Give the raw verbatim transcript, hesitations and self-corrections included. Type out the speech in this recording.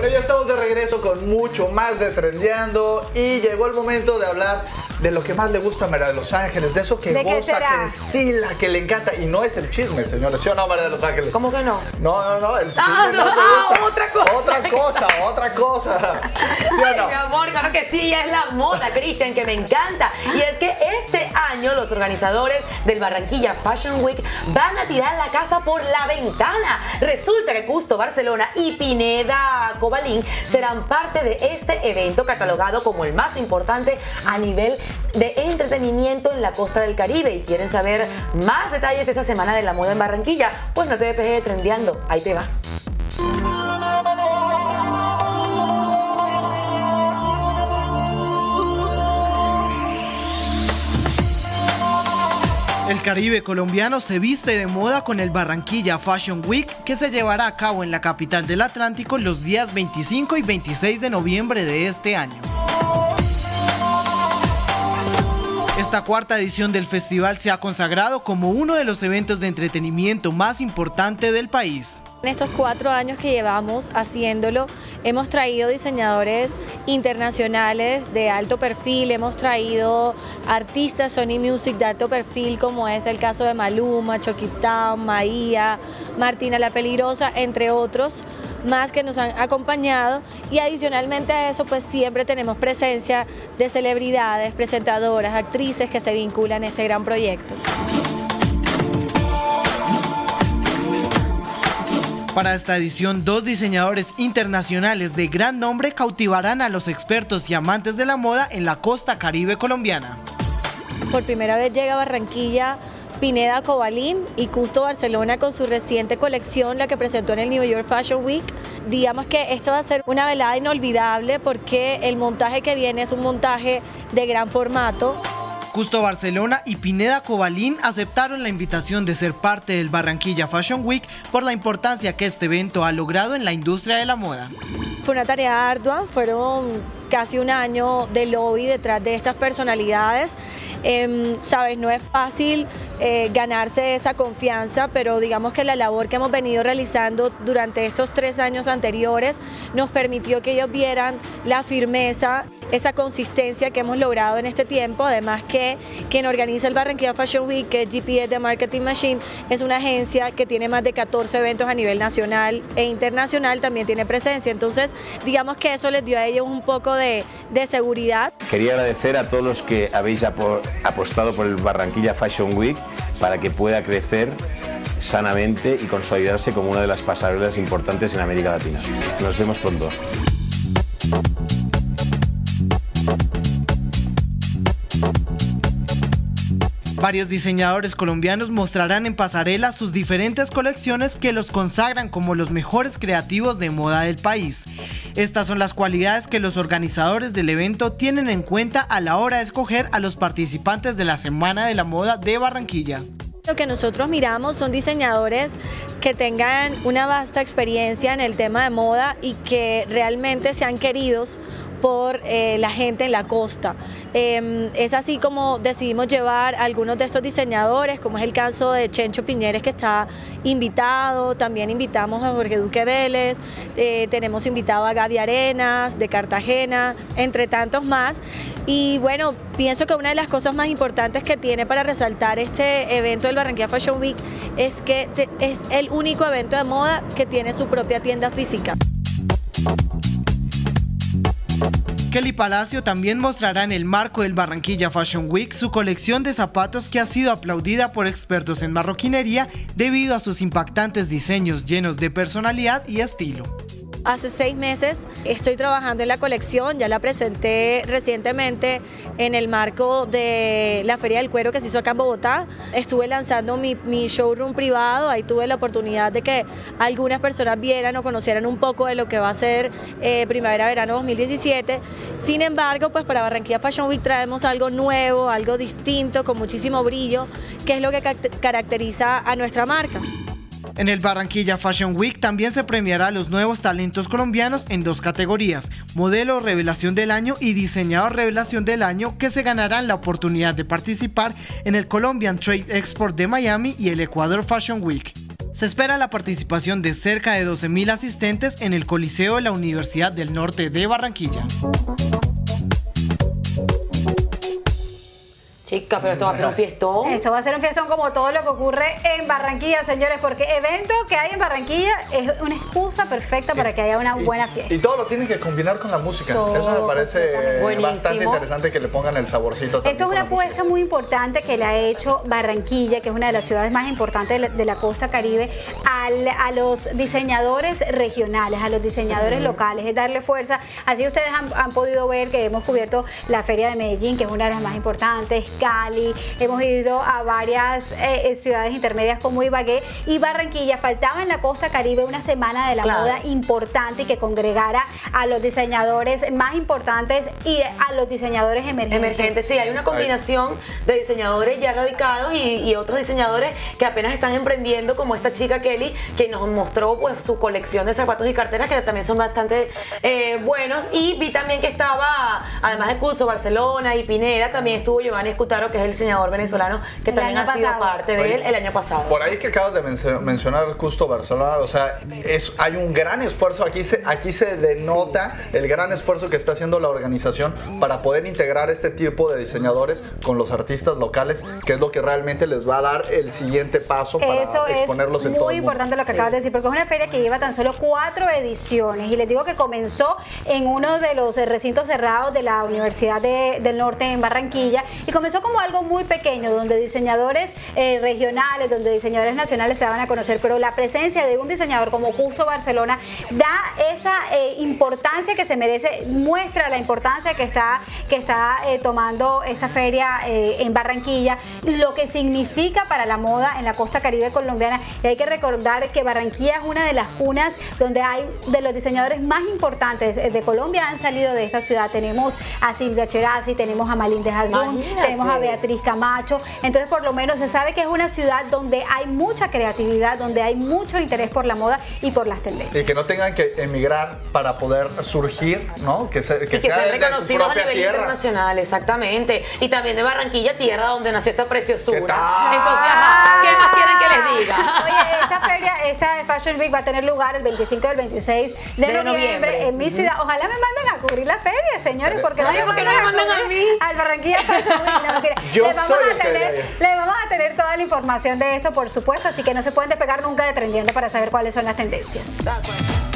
Bueno, ya estamos de regreso con mucho más de Trendeando y llegó el momento de hablar de lo que más le gusta a María de Los Ángeles, de eso que ¿De goza, que destila, que le encanta. Y no es el chisme, señores, ¿sí o no, María de Los Ángeles? ¿Cómo que no? No, no, no, el chisme Ah, no, no, te ah, gusta. otra cosa. Otra cosa, otra cosa. ¿Sí o no? Ay, mi amor, claro que sí, es la moda, Cristian, que me encanta. Y es que este año los organizadores del Barranquilla Fashion Week van a tirar la casa por la ventana. Resulta que Custo Barcelona y Pineda Cobalín serán parte de este evento catalogado como el más importante a nivel de entretenimiento en la costa del Caribe. ¿Y quieren saber más detalles de esta semana de la moda en Barranquilla? Pues no te despejes de Trendeando, ahí te va. El Caribe colombiano se viste de moda con el Barranquilla Fashion Week, que se llevará a cabo en la capital del Atlántico los días veinticinco y veintiséis de noviembre de este año. Esta cuarta edición del festival se ha consagrado como uno de los eventos de entretenimiento más importante del país. En estos cuatro años que llevamos haciéndolo, hemos traído diseñadores internacionales de alto perfil, hemos traído artistas Sony Music de alto perfil, como es el caso de Maluma, Chucky Town, Maía, Martina la Peligrosa, entre otros más que nos han acompañado. Y adicionalmente a eso, pues siempre tenemos presencia de celebridades, presentadoras, actrices que se vinculan a este gran proyecto. Para esta edición, dos diseñadores internacionales de gran nombre cautivarán a los expertos y amantes de la moda en la costa caribe colombiana. Por primera vez llega a Barranquilla Pineda Cobalín y Custo Barcelona con su reciente colección, la que presentó en el New York Fashion Week. Digamos que esto va a ser una velada inolvidable porque el montaje que viene es un montaje de gran formato. Custo Barcelona y Pineda Cobalín aceptaron la invitación de ser parte del Barranquilla Fashion Week por la importancia que este evento ha logrado en la industria de la moda. Fue una tarea ardua, fueron casi un año de lobby detrás de estas personalidades. Eh, Sabes, no es fácil eh, ganarse esa confianza, pero digamos que la labor que hemos venido realizando durante estos tres años anteriores nos permitió que ellos vieran la firmeza, esa consistencia que hemos logrado en este tiempo. Además que quien organiza el Barranquilla Fashion Week, que es G P S The Marketing Machine, es una agencia que tiene más de catorce eventos a nivel nacional e internacional, también tiene presencia. Entonces, digamos que eso les dio a ellos un poco de, de seguridad. Quería agradecer a todos los que habéis apostado por el Barranquilla Fashion Week para que pueda crecer sanamente y consolidarse como una de las pasarelas importantes en América Latina. Nos vemos pronto. Varios diseñadores colombianos mostrarán en pasarela sus diferentes colecciones que los consagran como los mejores creativos de moda del país. Estas son las cualidades que los organizadores del evento tienen en cuenta a la hora de escoger a los participantes de la Semana de la Moda de Barranquilla. Lo que nosotros miramos son diseñadores que tengan una vasta experiencia en el tema de moda y que realmente sean queridos por eh, la gente en la costa. Eh, es así como decidimos llevar a algunos de estos diseñadores, como es el caso de Chencho Piñeres, que está invitado. También invitamos a Jorge Duque Vélez, eh, tenemos invitado a Gaby Arenas de Cartagena, entre tantos más. Y bueno, pienso que una de las cosas más importantes que tiene para resaltar este evento del Barranquilla Fashion Week es que te, es el único evento de moda que tiene su propia tienda física. Kelly Palacio también mostrará en el marco del Barranquilla Fashion Week su colección de zapatos, que ha sido aplaudida por expertos en marroquinería debido a sus impactantes diseños llenos de personalidad y estilo. Hace seis meses estoy trabajando en la colección, ya la presenté recientemente en el marco de la Feria del Cuero que se hizo acá en Bogotá. Estuve lanzando mi, mi showroom privado, ahí tuve la oportunidad de que algunas personas vieran o conocieran un poco de lo que va a ser eh, Primavera-Verano dos mil diecisiete. Sin embargo, pues para Barranquilla Fashion Week traemos algo nuevo, algo distinto, con muchísimo brillo, que es lo que caracteriza a nuestra marca. En el Barranquilla Fashion Week también se premiará a los nuevos talentos colombianos en dos categorías: modelo revelación del año y diseñador revelación del año, que se ganarán la oportunidad de participar en el Colombian Trade Export de Miami y el Ecuador Fashion Week. Se espera la participación de cerca de doce mil asistentes en el Coliseo de la Universidad del Norte de Barranquilla. Chica, pero esto va a ser un fiestón. Esto va a ser un fiestón como todo lo que ocurre en Barranquilla, señores, porque evento que hay en Barranquilla es una excusa perfecta para que haya una buena fiesta. Y, y todo lo tienen que combinar con la música. Todo, Eso me parece buenísimo. bastante interesante que le pongan el saborcito. Esto es una apuesta muy importante que le ha hecho Barranquilla, que es una de las ciudades más importantes de la, de la costa caribe, al, a los diseñadores regionales, a los diseñadores uh-huh. locales, es darle fuerza. Así ustedes han, han podido ver que hemos cubierto la Feria de Medellín, que es una de las más importantes, Cali, hemos ido a varias eh, ciudades intermedias como Ibagué y Barranquilla. Faltaba en la costa caribe una semana de la claro. moda importante y que congregara a los diseñadores más importantes y a los diseñadores emergentes. Emergentes, sí, hay una combinación de diseñadores ya radicados y, y otros diseñadores que apenas están emprendiendo, como esta chica Kelly, que nos mostró pues su colección de zapatos y carteras que también son bastante eh, buenos. Y vi también que estaba, además de Curso Barcelona y Pineda, también estuvo Giovanni Escutaro, que es el diseñador venezolano, que el también ha pasado. sido parte de Oye, él el año pasado. Por ahí que acabas de men mencionar Custo Barcelona, o sea, es, hay un gran esfuerzo, aquí se, aquí se denota el gran esfuerzo que está haciendo la organización para poder integrar este tipo de diseñadores con los artistas locales, que es lo que realmente les va a dar el siguiente paso para Eso exponerlos en todo el mundo. Es muy importante lo que sí. acabas de decir, porque es una feria que lleva tan solo cuatro ediciones, y les digo que comenzó en uno de los recintos cerrados de la Universidad de, del Norte en Barranquilla, y comenzó como algo muy pequeño, donde diseñadores eh, regionales, donde diseñadores nacionales se van a conocer, pero la presencia de un diseñador como Custo Barcelona da esa eh, importancia que se merece, muestra la importancia que está, que está eh, tomando esta feria eh, en Barranquilla, lo que significa para la moda en la costa caribe colombiana. Y hay que recordar que Barranquilla es una de las cunas donde hay de los diseñadores más importantes de Colombia, han salido de esta ciudad. Tenemos a Silvia Cherasi, tenemos a Malín de Hasbún, tenemos a Beatriz Camacho. Entonces, por lo menos se sabe que es una ciudad donde hay mucha creatividad, donde hay mucho interés por la moda y por las tendencias. Y que no tengan que emigrar para poder surgir, ¿no? Que, se, que, y que sea sean reconocidos a nivel tierra. internacional, exactamente. Y también de Barranquilla, tierra donde nació esta preciosura. ¿Qué tal? Entonces, ajá, ¿qué más quieren que les diga? Oye, esta feria, esta Fashion Week va a tener lugar el veinticinco y el veintiséis de, de noviembre, noviembre en mi uh-huh. ciudad. Ojalá me manden a cubrir la feria, señores, porque Ay, no, ¿por qué no me mandan a mí? Al Barranquilla Fashion Week. No, mentira. Yo les, vamos soy a tener, les vamos a tener toda la información de esto, por supuesto, así que no se pueden despegar nunca de Trendiendo para saber cuáles son las tendencias. De acuerdo.